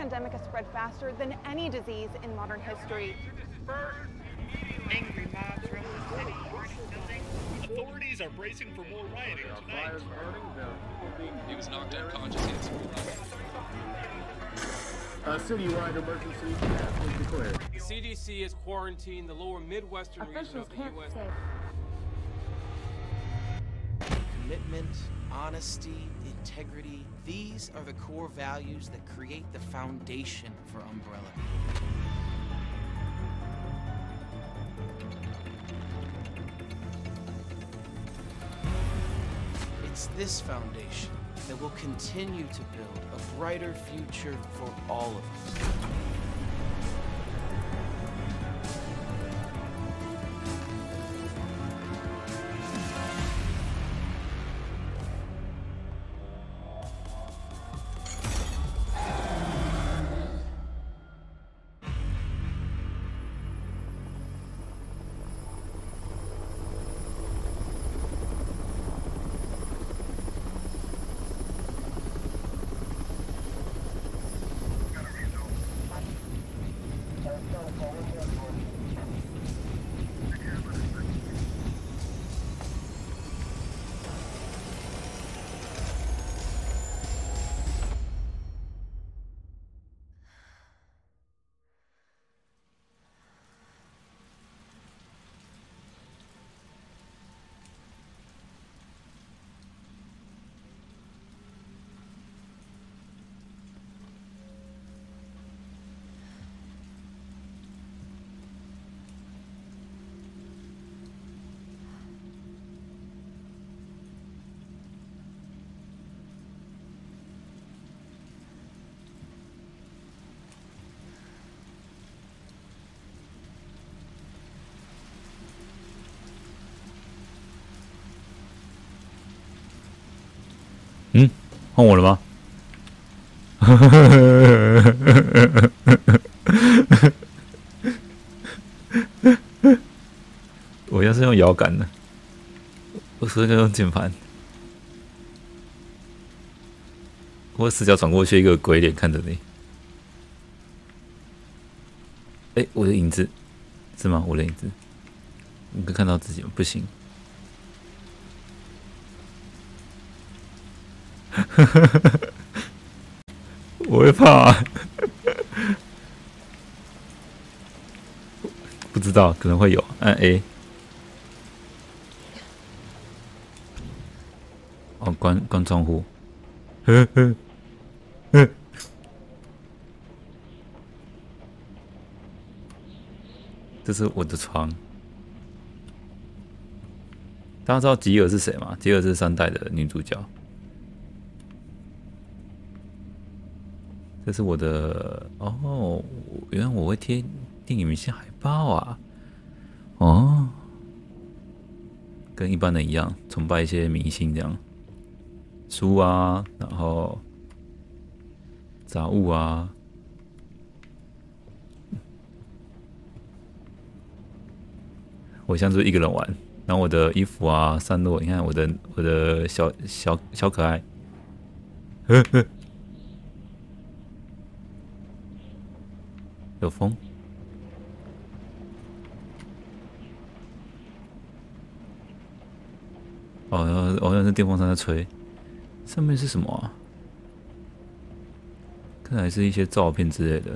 pandemic has spread faster than any disease in modern history. Angry mobs roam the city, burning buildings. Authorities are bracing for more rioting tonight. He was knocked unconscious. He had severe Citywide emergency has been declared. The CDC has quarantined the lower Midwestern region of the U.S. Commitment, honesty, integrity, these are the core values that create the foundation for Umbrella. It's this foundation that will continue to build a brighter future for all of us. 换我了吗？我要是用摇杆的，我是用键盘。我死角转过去，一个鬼脸看着你。哎，我的影子是吗？我的影子，你可以看到自己吗？不行。我会怕、啊，不知道可能会有。按 A， 哦，关窗户。这是我的床。大家知道吉尔是谁吗？吉尔是3代的女主角。这是我的哦，原来我会贴电影明星海报啊！哦，跟一般人一样，崇拜一些明星这样，书啊，然后杂物啊。我像是一个人玩，然后我的衣服啊散落，你看我的小可爱，有风。哦，好像是电风扇在吹。上面是什么啊？看来是一些照片之类的。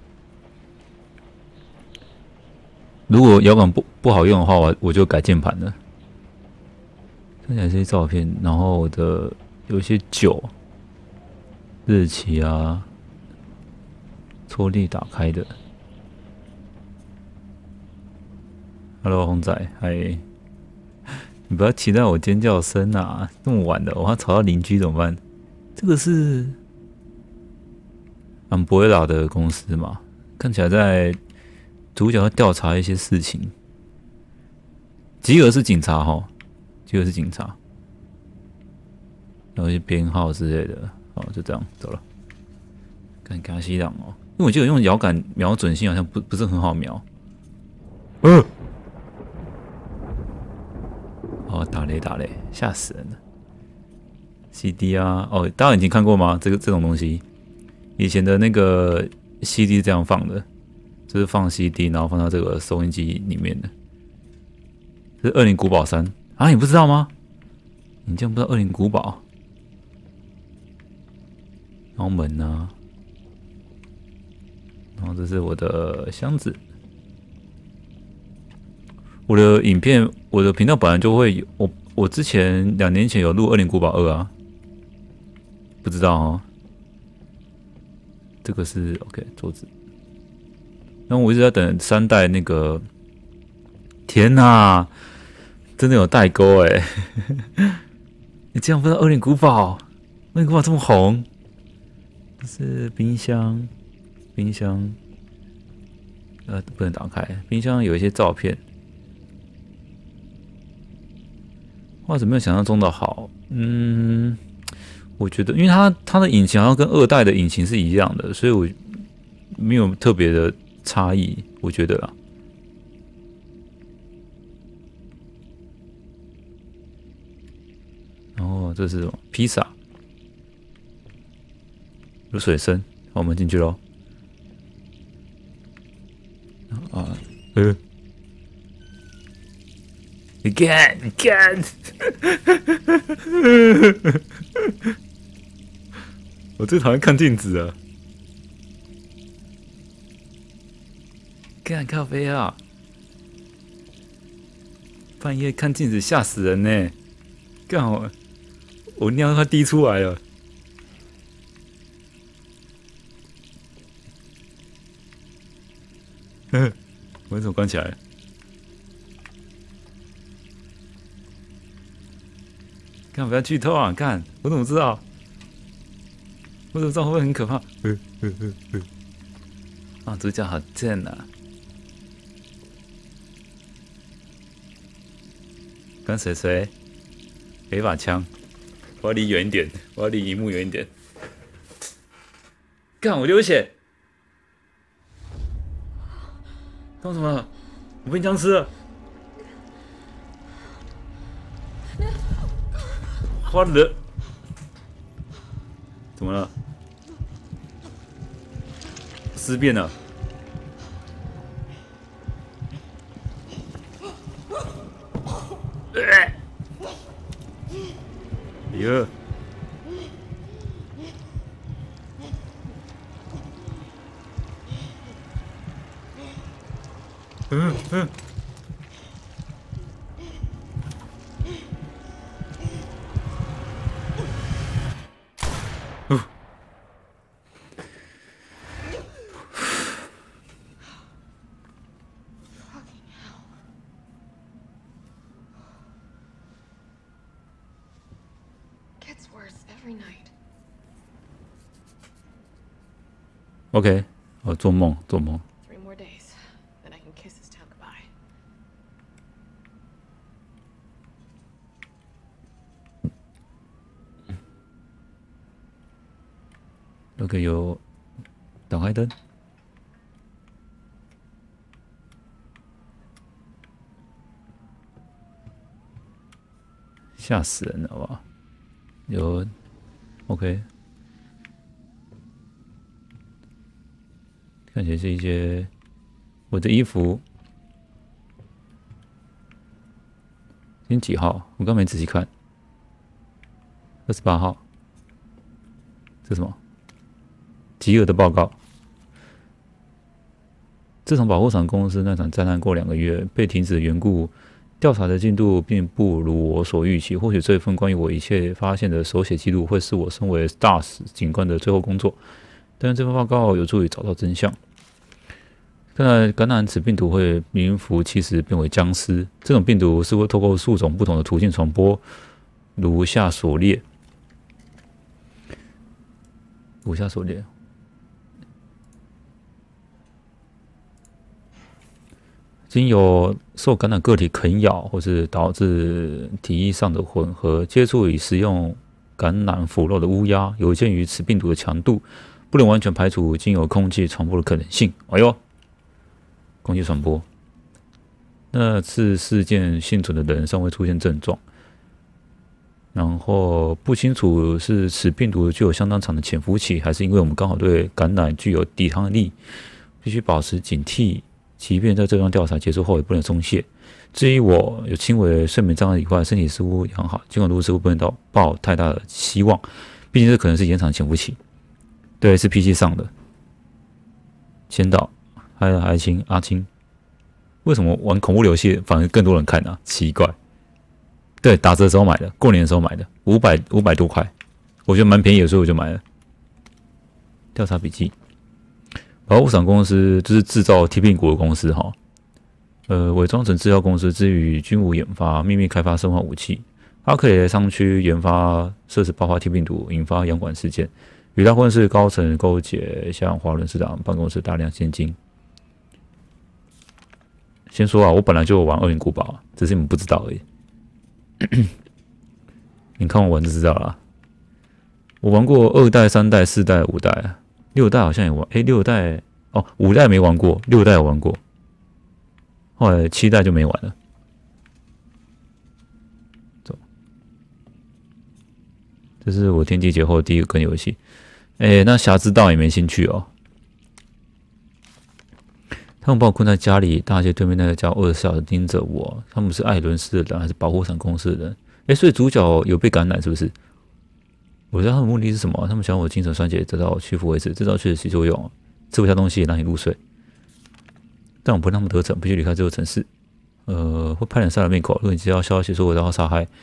如果摇杆不好用的话，我就改键盘了。看起来是些照片，然后我的有一些酒、日期啊。抽屉打开的。Hello， 红仔，嗨！你不要期待我尖叫声啊！这么晚了，我要吵到邻居怎么办？这个是 Umbrella 的公司嘛？看起来在主角要调查一些事情。吉尔是警察哈，吉尔是警察，然后一些编号之类的。好，就这样走了。看卡西朗哦。因为我记得用摇杆瞄准性好像不是很好瞄。哦，打雷，吓死人了。CD 啊，哦，大家已经看过吗？这种东西， 以前的那个 CD 是这样放的，就是放 CD， 然后放到这个收音机里面的。这是恶灵古堡3啊，你不知道吗？你竟然不知道恶灵古堡？然后门啊，然后这是我的箱子。我的影片，我的频道本来就会有，我之前2年前有录《恶灵古堡2》啊，不知道哦。这个是 OK 桌子，然后我一直在等3代那个，天哪，真的有代沟哎！你竟然不知道《恶灵古堡》？《恶灵古堡》这么红，这是冰箱，冰箱，不能打开，冰箱有一些照片。画质没有想象中的好，我觉得，因为它的引擎好像跟2代的引擎是一样的，所以我没有特别的差异，我觉得啦。然后这是什么？披萨，有水声，好，我们进去咯。啊，你看，你看，我最讨厌看镜子了。看咖啡啊！半夜看镜子吓死人呢！干我尿快滴出来了。我怎么关起来了？看，不要剧透啊！看，我怎么知道？我怎么知道会不会很可怕？啊，主角好贱啊！跟谁？给一把枪，我要离远一点，我要离荧幕远一点。干，我流血！干什么了？我被僵尸了！花了，怎么了？尸变了。哎呦！ Gets worse every night. OK， 做梦。 3 more days, then I can kiss this town goodbye. OK， 有打开灯，吓死人了吧？有 OK， 看起来是一些我的衣服。今天几号？我刚没仔细看。28号。这是什么？吉尔的报告。自从保护伞公司那场灾难过2个月，被停止的缘故，调查的进度并不如我所预期。或许这一份关于我一切发现的手写记录，会是我身为 STARS 警官的最后工作。但是这份报告有助于找到真相。看来感染此病毒会名副其实变为僵尸。这种病毒是会透过数种不同的途径传播，如下所列。经由受感染个体啃咬，或是导致体液上的混合接触与食用感染腐肉的乌鸦，有鉴于此病毒的强度，不能完全排除经由空气传播的可能性。哎呦，空气传播。那次事件幸存的人尚未出现症状。 然后不清楚是此病毒具有相当长的潜伏期，还是因为我们刚好对感染具有抵抗力，必须保持警惕。即便在这段调查结束后，也不能松懈。至于我有轻微的睡眠障碍以外，身体似乎良好，尽管如此，我不能抱太大的希望，毕竟这可能是延长潜伏期。对，是 PC 上的。先导，还有阿青，为什么玩恐怖游戏反而更多人看啊？奇怪。对，打折的时候买的，过年的时候买的，500多块，我觉得蛮便宜的，所以我就买了。调查笔记，保护伞公司就是制造T病毒的公司哈，伪装成制药公司，至于军武研发、秘密开发生化武器。它可以在商区研发设施爆发T病毒，引发洋馆事件，与他混是高层勾结，向华伦市长办公室大量现金。先说啊，我本来就玩恶灵古堡，只是你们不知道而已。你看我玩就知道了。我玩过2代、3代、4代、5代、6代好像也玩。6代哦，5代没玩过，6代有玩过。后来7代就没玩了。走，这是我天地劫后第一个跟游戏。那侠之道也没兴趣哦。他们把我困在家里，大街对面那个家24小时盯着我。他们是艾伦斯的人还是保护伞公司的人？所以主角有被感染是不是？我知道他们目的是什么？他们想让我精神衰竭得到屈服为止，这招确实起作用，吃不下东西也让你入睡。但我不会让他们得逞，必须离开这座城市。会拍脸杀人灭口。如果你接到消息说我要杀害，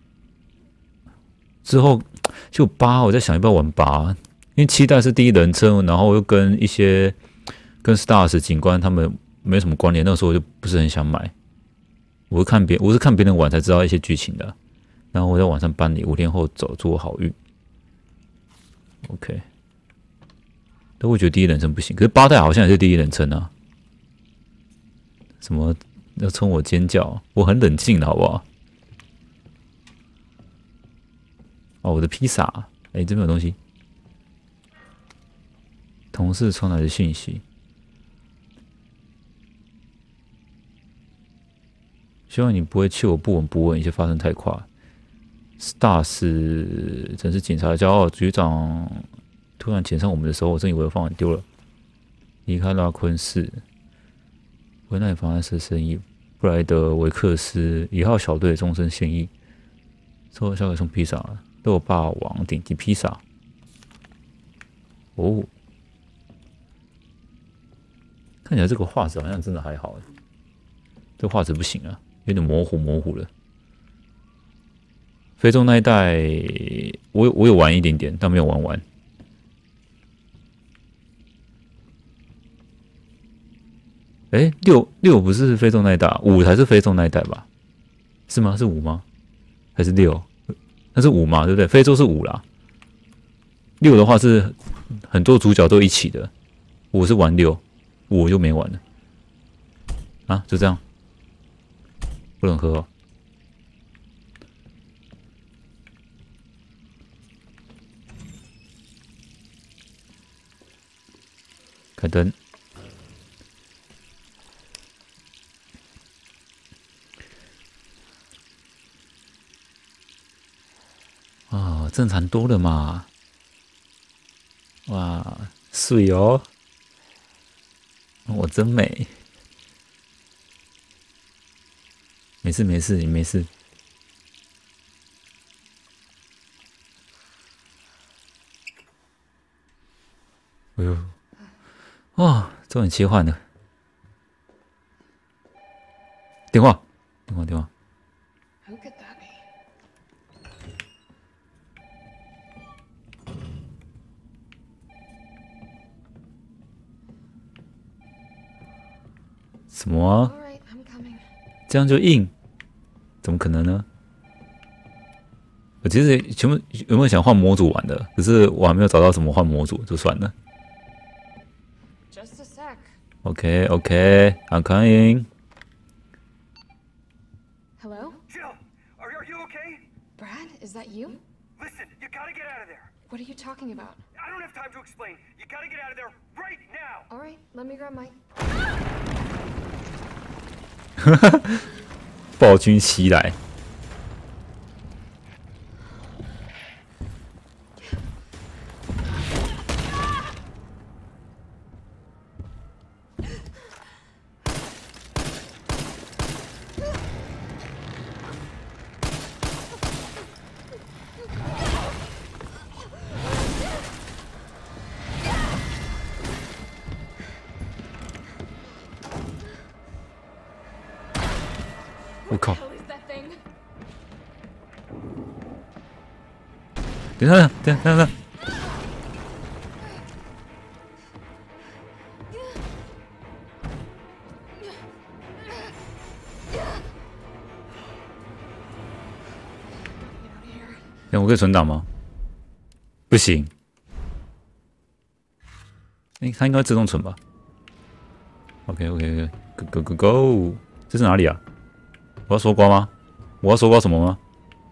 之后就8，我在想要不要玩8，因为7代是第一人称，然后又跟一些。跟 Stars 警官他们没什么关联，那个时候我就不是很想买。我是看别人玩才知道一些剧情的，然后我在晚上搬离，5天后走，祝我好运。OK， 但我觉得第一人称不行，可是8代好像也是第一人称啊。什么要冲我尖叫？我很冷静的好不好？哦，我的披萨，这边有东西。同事传来的信息。希望你不会气我不闻不问，一切发生太快。Stars 真是警察的骄傲，局长突然捡上我们的时候，我真以为我饭碗丢了。离开拉昆市，维奈妨碍生意，布莱德维克斯1号小队终身现役。之后下个送披萨，肉霸王顶级披萨。哦，看起来这个画质好像真的还好这画质不行啊。有点模糊了。非洲那一代，我有玩一点点，但没有玩完。6不是非洲那一代，5才是非洲那一代吧？是吗？是5吗？还是6？那是5嘛，对不对？非洲是5啦。6的话是很多主角都一起的。我是玩6，我就没玩了。啊，就这样。不能喝哦。开灯。啊，正常多了嘛。哇，水哦。我真美。没事，你没事。哎呦，哇，终于切换了。电话。 Who could that be? 什么啊？这样就硬？怎么可能呢？我其实有没有想换模组玩的？可是我还没有找到怎么换模组，就算了。 Just a sec. OK, I'm coming. Hello? Jill, are you okay? Brad, is that you? Listen, you gotta get out of there. What are you talking about? I don't have time to explain. You gotta get out of there right now. All right, let me grab my. 暴君袭来。 等一下，等一下。我可以存档吗？不行。它应该自动存吧 ？OK，go，这是哪里啊？我要搜刮吗？我要搜刮什么吗？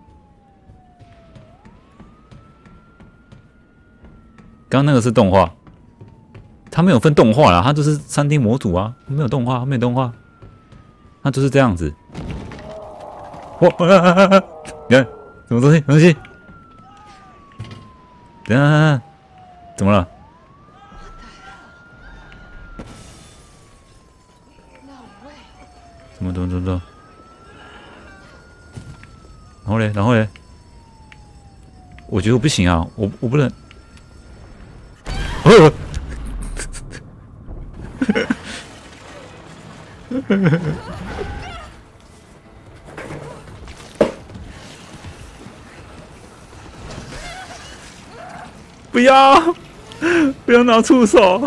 刚刚那个是动画，它没有分动画啦，它就是3D 模组啊，没有动画，没有动画，它就是这样子。哇！你看什么东西？什么东西？等下，怎么了？怎么？然后嘞，我觉得我不行啊，我不能。不要拿触手！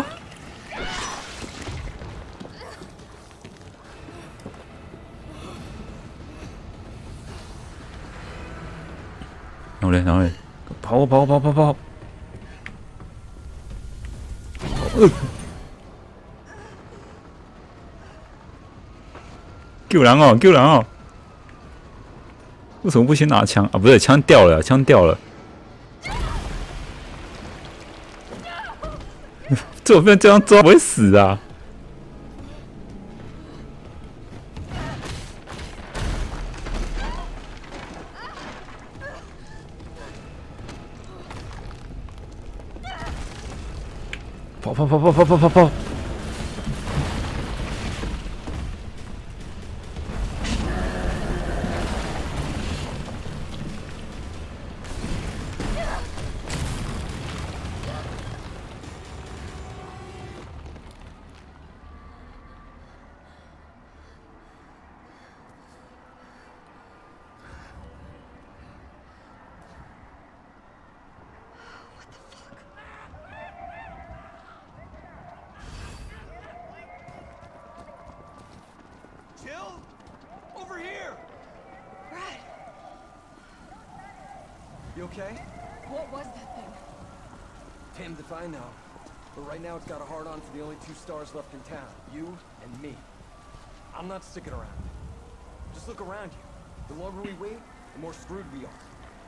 然后嘞，跑！救人哦！为什么不先拿枪啊？不对，枪掉了。这我被这样抓不会死啊！跑！ Jill? Over here! Brad, You okay? what was that thing? Damned if I know. But right now it's got a hard on for the only 2 stars left in town. You and me. I'm not sticking around. Just look around you. The longer we wait, the more screwed we are.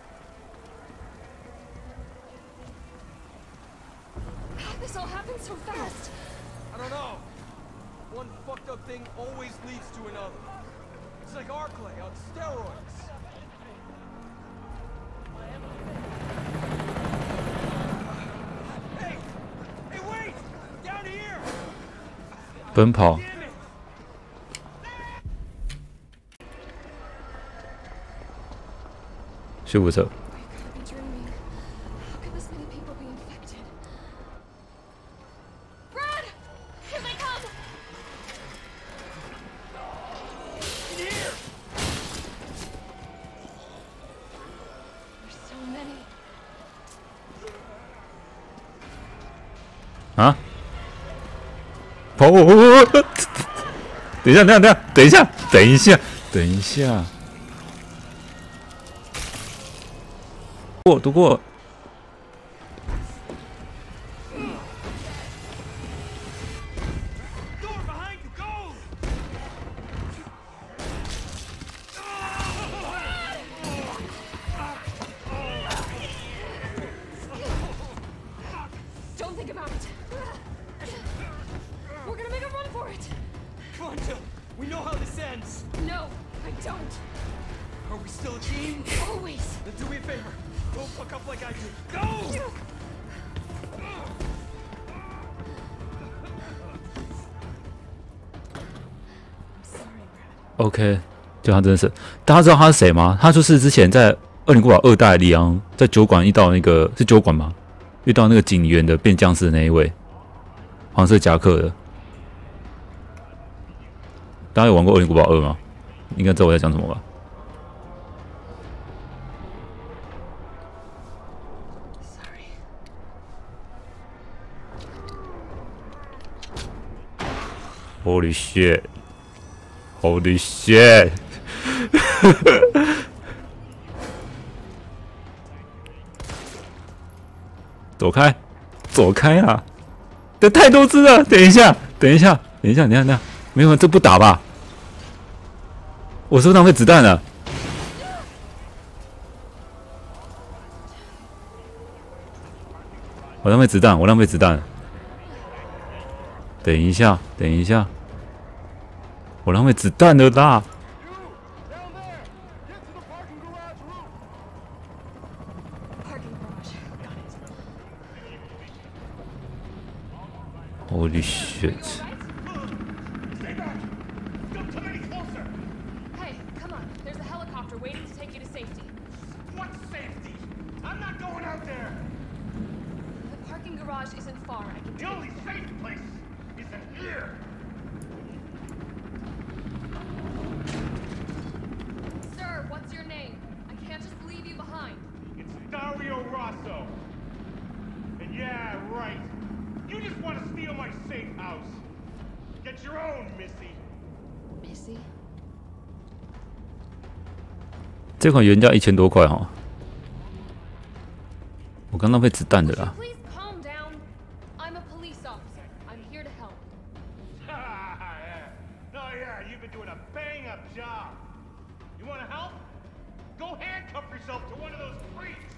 How'd this all happen so fast? I don't know. One fucked up thing always leads to another. It's like Arclay on steroids. Hey! Hey, wait! Down here! 奔跑。 救护车。 I could be dreaming. How could this many people be infected? Brad! Here they come! In here! There's so many. 啊！跑！等一下！读过。 Door behind you, go! Don't think about it. We're gonna make a run for it. Come on, Jill. We know how this ends. No, I don't. Are we still a team? Always. Then do me a favor. Don't fuck up like I did. Go! OK， 就他真的是，大家知道他是谁吗？他就是之前在《恶灵古堡2代》里昂在酒馆遇到那个是酒馆吗？遇到那个警员的变僵尸的那一位，黄色夹克的。大家有玩过《恶灵古堡2》吗？应该知道我在讲什么吧？ Holy shit! Holy shit! 走开，走开啊！这太多只了，等一下，没有，这不打吧？我是不是浪费子弹了？我浪费子弹，等一下，我浪费子弹了啦！ Holy shit! Hey, come on. There's a helicopter waiting to take you to safety. What safety? I'm not going out there. The parking garage isn't far. I can The only safe place is in here. Sir, what's your name? I can't just leave you behind. It's Dario Rosso. And yeah, right. You just want to steal my safe house. Get your own, Missy. Missy? 这款原价1000多块哈，我刚浪费子弹的啦。 Please calm down. I'm a police officer. I'm here to help. Oh yeah, you've been doing a bang-up job. You want to help? Go handcuff yourself to one of those freaks.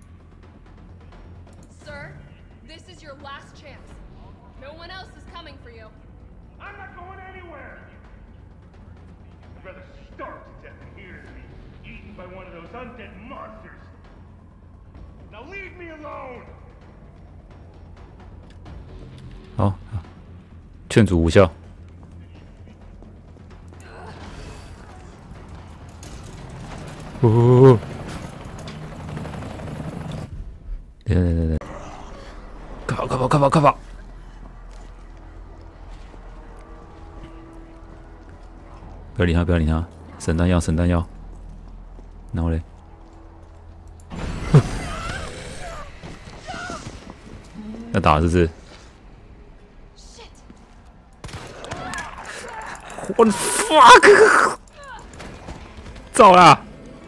Sir, this is your last chance. No one else is coming for you. I'm not going anywhere. I'd rather starve to death than here to be eaten by one of those undead monsters. Now leave me alone. 好，劝阻无效。哦，等，快跑！不要理他，神弹药，然后嘞，要打是不是？ What the fuck！ 走啦！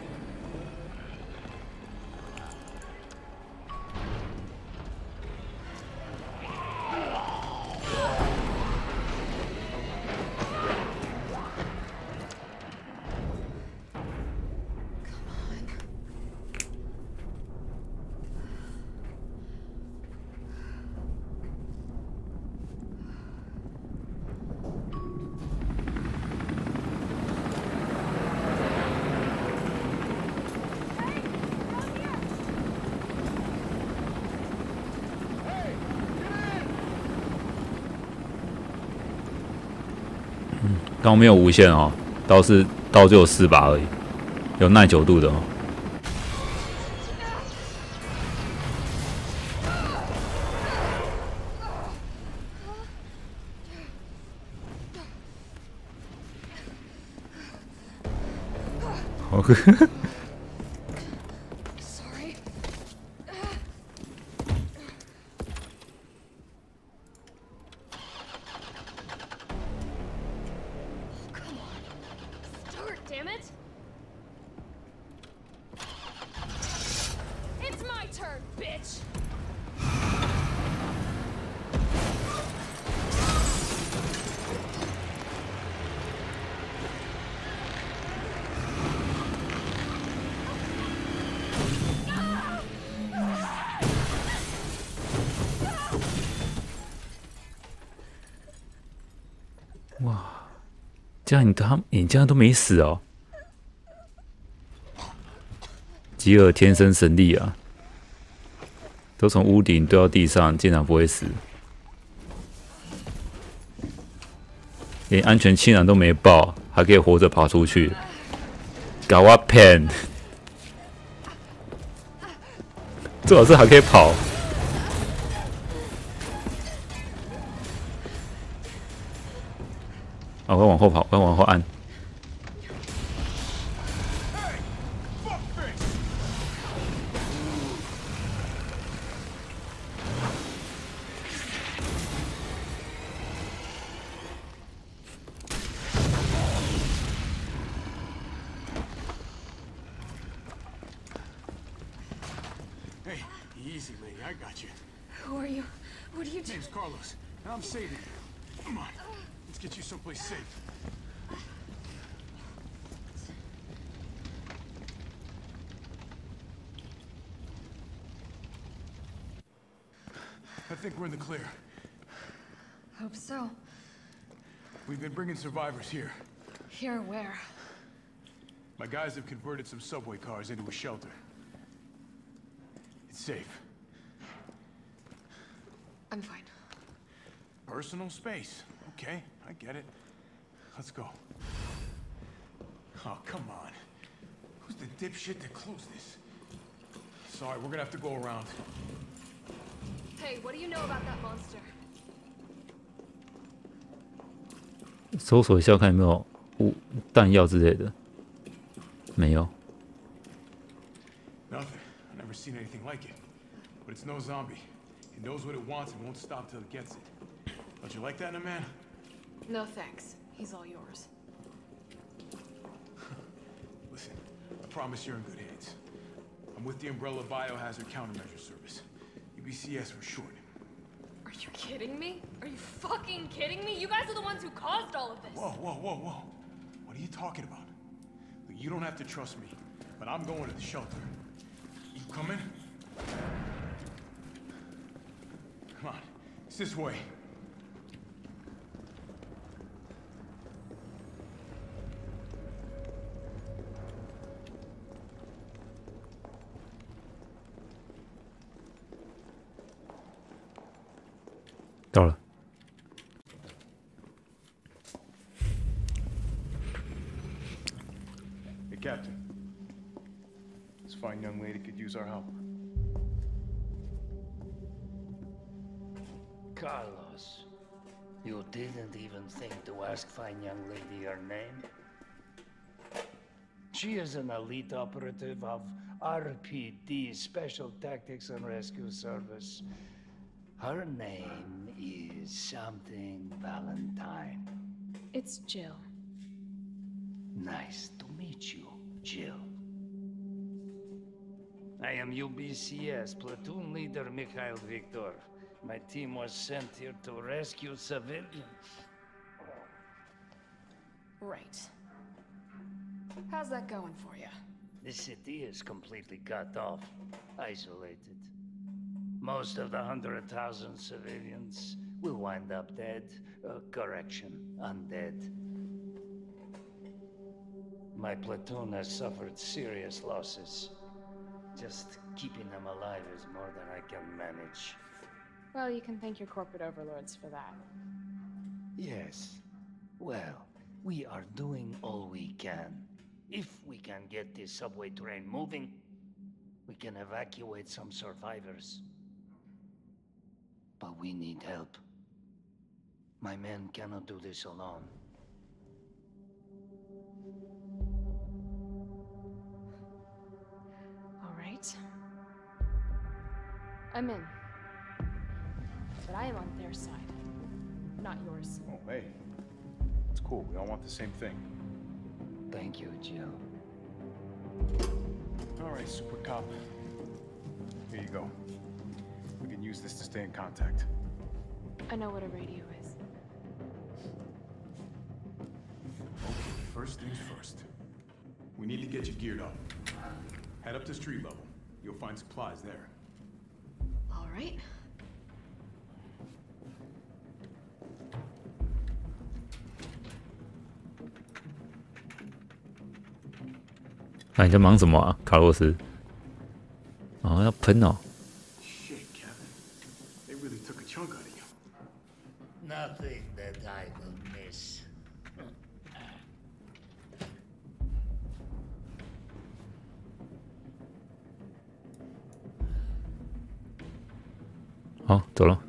刀没有无限哦，刀只有4把而已，有耐久度的哦。 Sorry. Come on. Start, damn it. It's my turn, bitch. ”哇，这样你这样都没死哦！吉尔天生神力啊，都从屋顶掉到地上，竟然不会死，连安全气囊都没爆，还可以活着爬出去，搞我骗！最好是还可以跑。 啊！我要往后跑，我要往后按。 Hey, easy, lady. I got you. Who are you? What are you doing? Name's Carlos, and I'm saving you. Come on, let's get you someplace safe. I think we're in the clear. Hope so. We've been bringing survivors here. Here where? My guys have converted some subway cars into a shelter. It's safe. I'm fine. Personal space. Okay, I get it. Let's go. Oh, come on. Who's the dipshit that closed this? Sorry, we're gonna have to go around. Hey, what do you know about that monster? 搜索一下看有没有弹药之类的。没有。 Nothing. I've never seen anything like it. But it's no zombie. It knows what it wants and won't stop till it gets it. Don't you like that in a man? No thanks. He's all yours. Listen, I promise you're in good hands. I'm with the Umbrella Biohazard Countermeasure Service. UBCS for short. Are you kidding me? Are you fucking kidding me? You guys are the ones who caused all of this. Whoa, whoa, whoa, whoa. What are you talking about? Look, you don't have to trust me, but I'm going to the shelter. You coming? Come on, it's this way. Hey, Captain. This fine young lady could use our help. Carlos, you didn't even think to ask fine young lady her name? She is an elite operative of RPD, Special Tactics and Rescue Service. Her name is something Valentine. It's Jill. Nice to meet you, Jill. I am UBCS Platoon Leader Mikhail Viktor. My team was sent here to rescue civilians. Right. How's that going for you? The city is completely cut off, isolated. Most of the 100,000 civilians will wind up dead. Correction, undead. My platoon has suffered serious losses. Just keeping them alive is more than I can manage. Well, you can thank your corporate overlords for that. Yes. Well, we are doing all we can. If we can get this subway train moving, we can evacuate some survivors. But we need help. My men cannot do this alone. All right. I'm in. But I am on their side, not yours. Oh, hey. It's cool. We all want the same thing. Thank you, Jill. All right, Super Cop. Here you go. We can use this to stay in contact. I know what a radio is. Okay, first things first. We need to get you geared up. Head up to street level. You'll find supplies there. All right. 那你在忙什么啊，卡洛斯？哦，要喷哦。 Shit, Kevin. They really took a chunk out of you. Nothing that I will miss. 好，走了。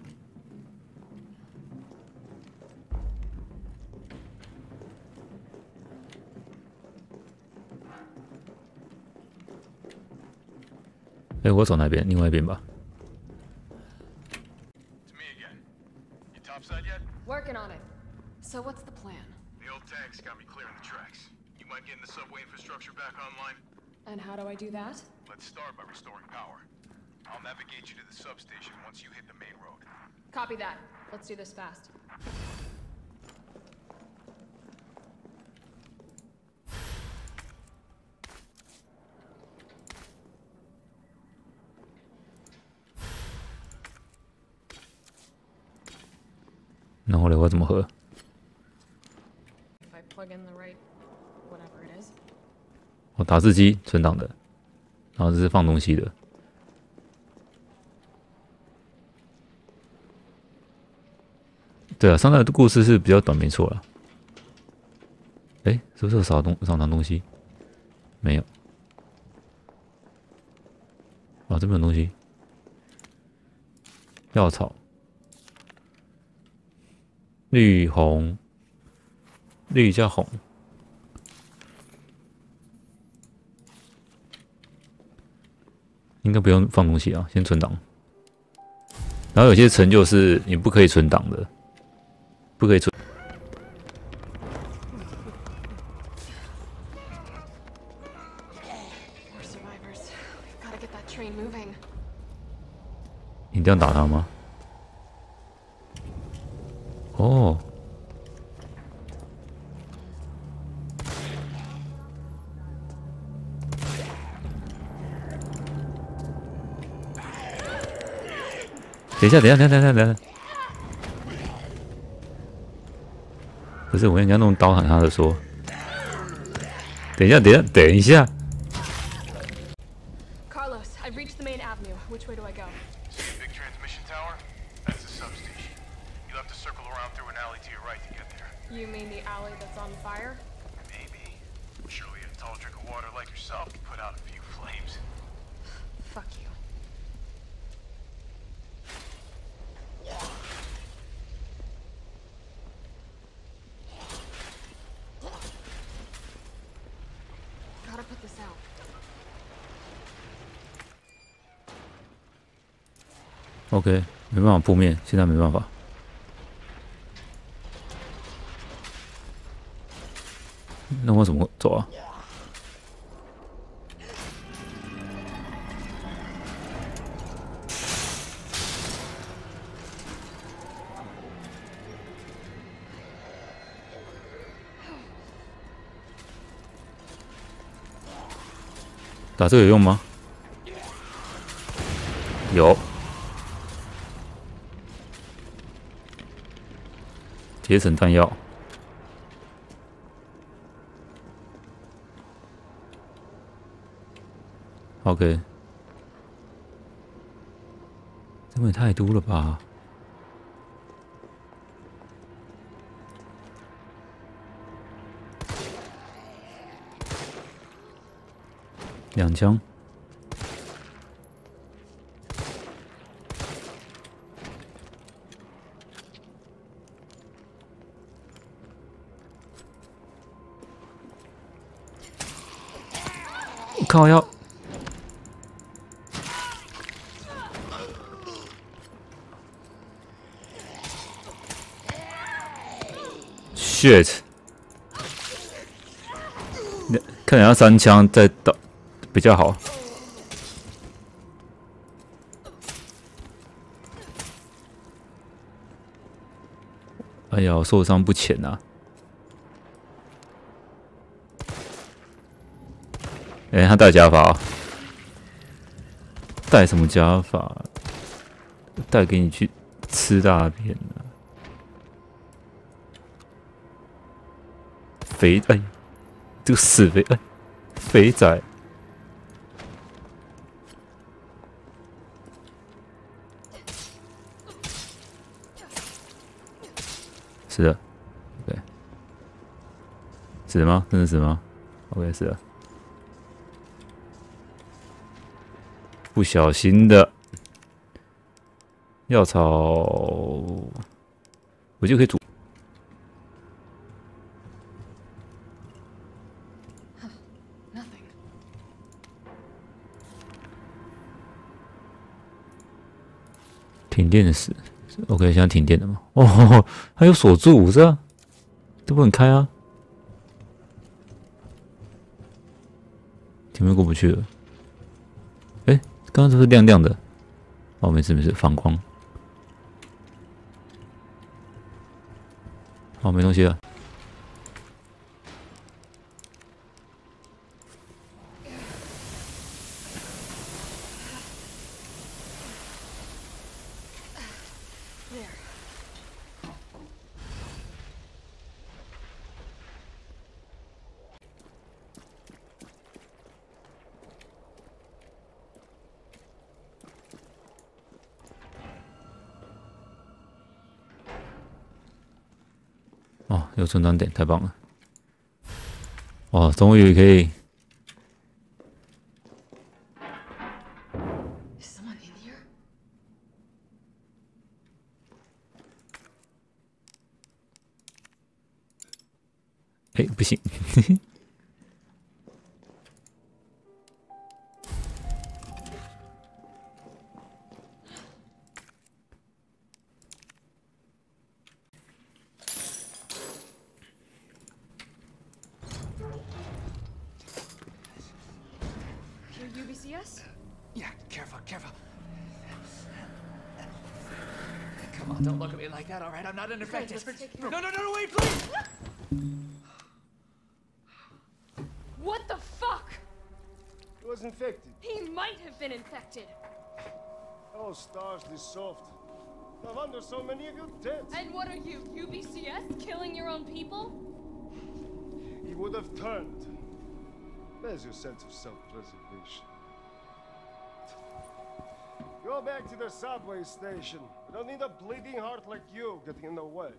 哎，我走那边，另外一边吧。 It's me again. You topside yet? Working on it. So what's the plan? The old tanks got me clearing the tracks. You mind getting the subway infrastructure back online? And how do I do that? Let's start by restoring power. I'll navigate you to the substation once you hit the main road. Copy that. Let's do this fast. 然后嘞，我要怎么喝？ If I plug in the right whatever it is. 哦，打字机存档的，然后这是放东西的。对啊，上代的故事是比较短，没错啦。哎，是不是有少拿东西？没有。啊，这边有东西。药草。 绿红，绿加红，应该不用放东西啊，先存档。然后有些成就是你不可以存档的，不可以存。 你这样打他吗？ 哦，等一下，不是，我跟人家弄刀喊他的说，等一下。 Carlos, I've reached the main avenue. Which way do I go? See the big transmission tower? That's the substation. You'll have to circle around through an alley to your right to get there. You mean the alley that's on fire? Maybe. Surely a tall drink of water like yourself can put out a few flames. Fuck you. Gotta put this out. OK， 没办法扑灭，现在没办法。那我怎么走啊？打这个有用吗？有。 节省弹药。OK， 这也太多了吧！2枪。 靠腰 ，shit！ 看起来要3枪再打比较好。哎呀，我受伤不浅啊！ 哎，他戴假发、戴什么假发？戴给你去吃大便啊！肥哎，这个死肥哎，肥仔！是的 ，OK， 死了吗？真的死了吗 ？OK， 是的。 不小心的药草，我就可以煮。停电时 ，OK， 现在停电了吗？哦，还有锁住，这都不能开啊，前面过不去了。 刚刚这是亮亮的， 哦，没事没事，反光。哦，没东西了。哦，有存档点，太棒了！哇，终于可以。哎，不行。 UBCS? Yeah, careful, careful. Come on, don't look at me like that, all right? I'm not unaffected. No, wait, please! What the fuck? He was infected. He might have been infected. Oh, stars, this soft. No wonder so many of you dead. And what are you, UBCS? Killing your own people? He would have turned. There's your sense of self-preservation. Go back to the subway station. We don't need a bleeding heart like you getting in the way.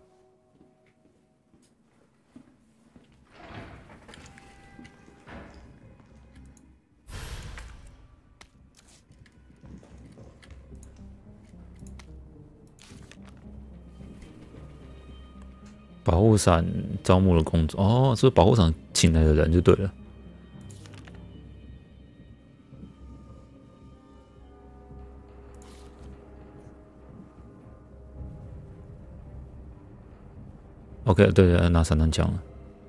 保护伞招募了工作哦，是保护伞请来的人就对了。OK， 对，拿散弹枪了。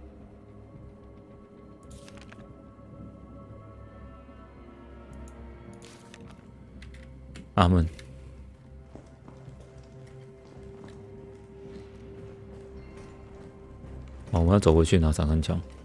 阿门。哦，我们要走回去拿散弹枪。